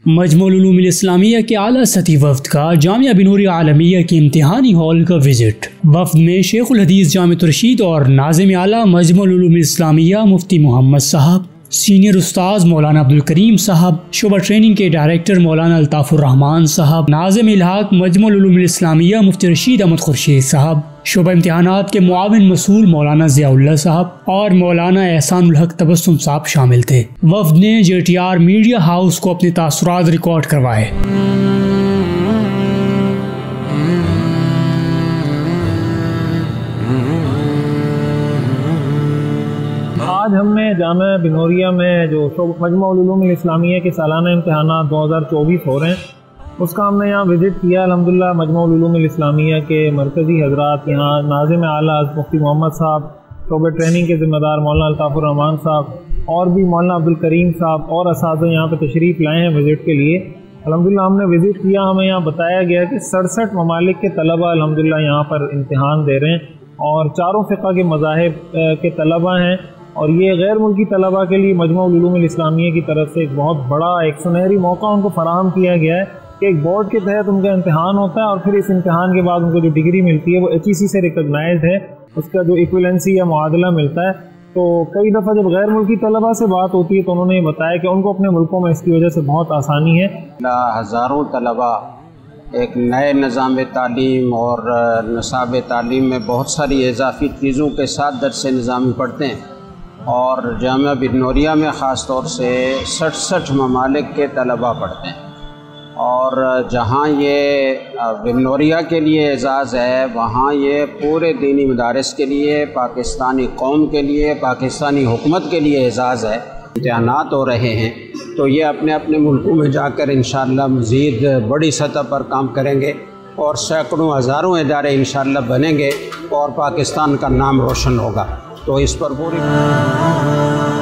مجمع العلوم الاسلامیہ کے اعلیٰ سطحی وفد کا جامعہ بنوری عالمیہ کے امتحانی ہال کا وزٹ۔ وفد میں شیخ الحدیث جامع الرشید اور ناظم اعلیٰ مجمع العلوم الاسلامیہ مفتی محمد صاحب، سینئر استاذ مولانا عبدالکریم صاحب، شعبہ ٹریننگ کے ڈائریکٹر مولانا الطاف الرحمان صاحب، ناظم الحاق مجمع العلوم الاسلامیہ مفتی رشید احمد خورشید صاحب، شعبہ امتحانات کے معاون مسئول مولانا ضیاء اللہ صاحب اور مولانا احسان الحق تبسم صاحب شامل تھے۔ وفد نے JTR میڈیا ہاؤس کو اپنے تاثرات ریکارڈ کروائے۔ آج ہم نے جامعہ بنوریہ میں جو مجمع العلوم الاسلامیہ کے سالانہ امتحانات 2024 ہو رہے ہیں، اس کا ہم نے یہاں وزٹ کیا۔ الحمدللہ مجمع العلوم الاسلامیہ کے مرکزی حضرات، یہاں ناظم اعلیٰ مفتی محمد صاحب، شعبہ ٹریننگ کے ذمہ دار مولانا الطاف الرحمان صاحب اور بھی مولانا عبدالکریم صاحب اور اساتذہ یہاں پہ تشریف لائے ہیں وزٹ کے لیے۔ الحمدللہ ہم نے وزٹ کیا، ہمیں یہاں بتایا گیا کہ 67 ممالک کے طلبہ الحمدللہ یہاں پر امتحان دے رہے ہیں اور چاروں فقہ کے مذاہب کے طلبہ ہیں، اور یہ غیر ملکی طلبہ کے لیے مجمع العلوم الاسلامیہ کی طرف سے ایک بہت بڑا ایک سنہری موقع ان کو فراہم کیا گیا ہے کہ ایک بورڈ کے تحت ان کا امتحان ہوتا ہے اور پھر اس امتحان کے بعد ان کو جو ڈگری ملتی ہے وہ HEC سے ریکگنائزڈ ہے، اس کا جو ایکویلنسی یا معادلہ ملتا ہے۔ تو کئی دفعہ جب غیر ملکی طلبہ سے بات ہوتی ہے تو انہوں نے بتایا کہ ان کو اپنے ملکوں میں اس کی وجہ سے بہت آسانی ہے۔ ہزاروں طلبہ ایک نئے نظام تعلیم اور نصاب تعلیم میں بہت ساری اضافی چیزوں کے ساتھ درس نظامی پڑھتے ہیں، اور جامعہ بنوریہ میں خاص طور سے 67 ممالک کے طلبہ پڑھتے ہیں، اور جہاں یہ بنوریہ کے لیے اعزاز ہے وہاں یہ پورے دینی مدارس کے لیے، پاکستانی قوم کے لیے، پاکستانی حکومت کے لیے اعزاز ہے۔ امتحانات ہو رہے ہیں تو یہ اپنے اپنے ملکوں میں جا کر انشاءاللہ مزید بڑی سطح پر کام کریں گے اور سینکڑوں ہزاروں ادارے انشاءاللہ بنیں گے اور پاکستان کا نام روشن ہوگا۔ تو اس پر پوری